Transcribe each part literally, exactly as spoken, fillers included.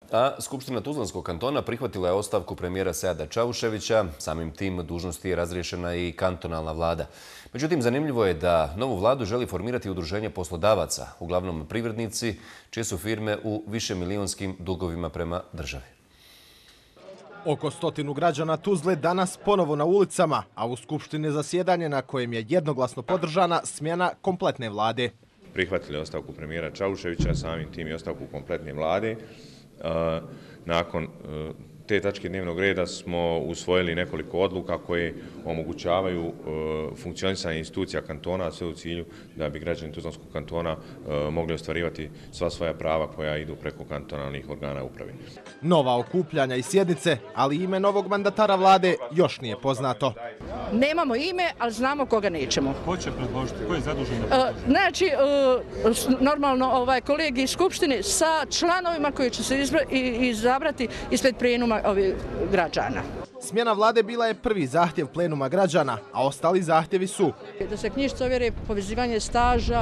A Skupština Tuzlanskog kantona prihvatila je ostavku premijera Seada Čavuševića. Samim tim dužnosti je razriješena i kantonalna vlada. Međutim, zanimljivo je da novu vladu želi formirati udruženje poslodavaca, uglavnom privrednici, čije su firme u višemilijonskim dugovima prema državi. Oko stotinu građana Tuzle danas ponovo na ulicama, a u Skupštini zasjedanje na kojem je jednoglasno podržana smjena kompletne vlade. Prihvatili ostavku premijera Čavuševića, samim tim i ostavku kompletne vlade. Nakon te tačke dnevnog reda smo usvojili nekoliko odluka koje omogućavaju funkcionisanje institucija kantona, sve u cilju da bi građani Tuzlanskog kantona mogli ostvarivati sva svoja prava koja idu preko kantonalnih organa uprave. Nova okupljanja i sjednice, ali ime novog mandatara vlade još nije poznato. Nemamo ime, ali znamo koga nećemo. Ko će predložiti? Ko je zadužen? Znači, normalno ovaj kolegi iz Skupštine sa članovima koji će se izabrati ispred plenuma ovih građana. Smjena vlade bila je prvi zahtjev plenuma građana, a ostali zahtjevi su da se knjižice ovjere, povezivanje staža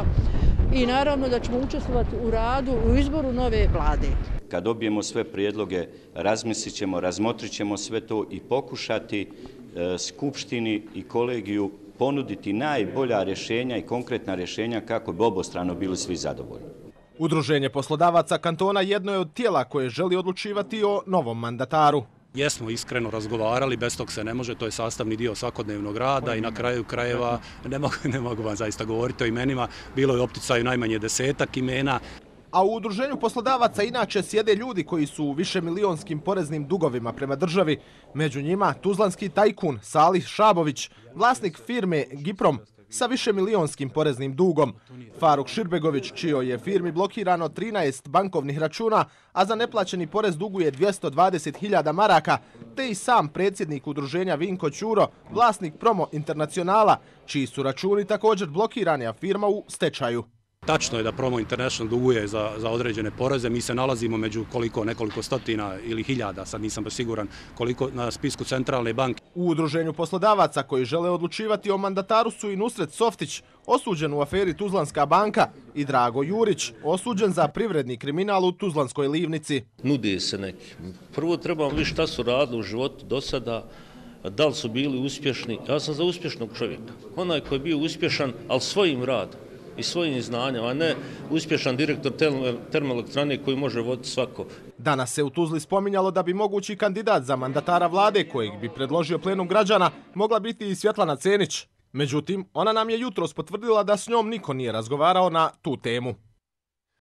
i naravno da ćemo učestvovati u radu, u izboru nove vlade. Kad dobijemo sve prijedloge, razmislit ćemo, razmotrit ćemo sve to i pokušati Skupštini i kolegiju ponuditi najbolja rješenja i konkretna rješenja kako bi obostrano bili svi zadovoljni. Udruženje poslodavaca kantona jedno je od tijela koje želi odlučivati o novom mandataru. Jesmo iskreno razgovarali, bez tog se ne može, to je sastavni dio svakodnevnog rada i na kraju krajeva, ne mogu, ne mogu vam zaista govoriti o imenima, bilo je u opticaju najmanje desetak imena. A u udruženju poslodavaca inače sjede ljudi koji su u višemilijonskim poreznim dugovima prema državi. Među njima tuzlanski tajkun Salih Šabović, vlasnik firme Giprom sa višemilijonskim poreznim dugom. Faruk Širbegović, čijoj je firmi blokirano trinaest bankovnih računa, a za neplaćeni porez duguje dvjesto dvadeset hiljada maraka, te i sam predsjednik udruženja Vinko Ćuro, vlasnik Promo Internacionala, čiji su računi također blokirani, a firma u stečaju. Tačno je da Promo International duguje za, za određene poreze. Mi se nalazimo među koliko, nekoliko stotina ili hiljada, sad nisam baš siguran koliko, na spisku centralne banke. U udruženju poslodavaca koji žele odlučivati o mandataru su i Nusret Softić, osuđen u aferi Tuzlanska banka, i Drago Jurić, osuđen za privredni kriminal u Tuzlanskoj livnici. Nudi se neki. Prvo trebamo vidjeti šta su radili u životu do sada, da li su bili uspješni. Ja sam za uspješnog čovjeka. Onaj koji je bio uspješan, ali svojim radom i svojim znanjem, a ne uspješan direktor termoelektrane koji može voditi svako. Danas se u Tuzli spominjalo da bi mogući kandidat za mandatara vlade, kojeg bi predložio plenum građana, mogla biti i Svjetlana Cenić. Međutim, ona nam je jutros potvrdila da s njom niko nije razgovarao na tu temu.